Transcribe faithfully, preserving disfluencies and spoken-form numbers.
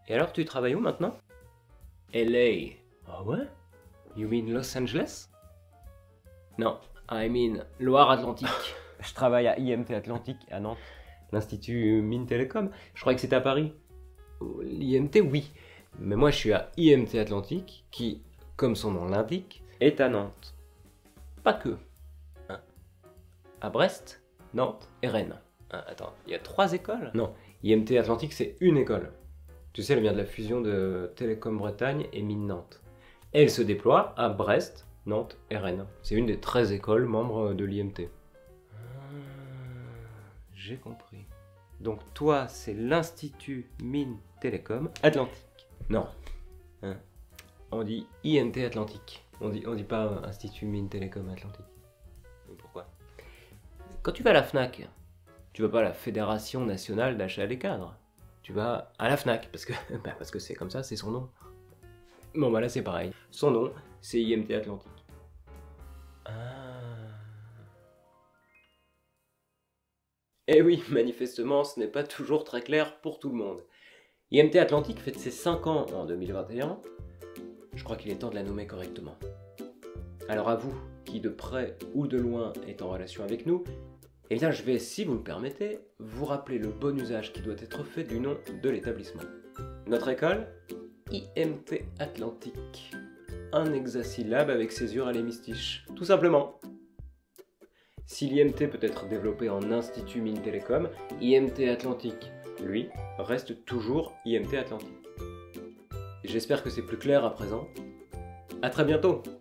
Et alors, tu travailles où maintenant? L A. Ah ouais? You mean Los Angeles? Non, I mean Loire-Atlantique. Je travaille à I M T Atlantique à Nantes, l'Institut Mines Télécom. Je croyais que c'était à Paris. L'I M T, oui. Mais moi, je suis à I M T Atlantique, qui, comme son nom l'indique, est à Nantes. Pas que. Hein. À Brest, Nantes et Rennes. Hein, attends, il y a trois écoles? Non, I M T Atlantique, c'est une école. Tu sais, elle vient de la fusion de Télécom Bretagne et Mines Nantes. Elle se déploie à Brest, Nantes et Rennes. C'est une des treize écoles membres de l'I M T. J'ai compris. Donc toi, c'est l'Institut Mines Télécom Atlantique. Non. Hein. On dit I M T Atlantique. On dit, on dit pas Institut Mines Télécom Atlantique. Mais pourquoi? Quand tu vas à la FNAC, tu vas pas à la Fédération Nationale d'Achat des Cadres. Tu vas à la FNAC, parce que bah parce que c'est comme ça, c'est son nom. Bon bah là c'est pareil. Son nom, c'est I M T Atlantique. Ah. Eh oui, manifestement, ce n'est pas toujours très clair pour tout le monde. I M T Atlantique fête ses cinq ans en deux mille vingt et un. Je crois qu'il est temps de la nommer correctement. Alors à vous, qui de près ou de loin est en relation avec nous, eh bien je vais, si vous le permettez, vous rappeler le bon usage qui doit être fait du nom de l'établissement. Notre école, I M T Atlantique. Un hexasyllabe avec césure à l'hémistiche, tout simplement. Si l'I M T peut être développé en Institut Mines Télécom, I M T Atlantique, lui, reste toujours I M T Atlantique. J'espère que c'est plus clair à présent. À très bientôt!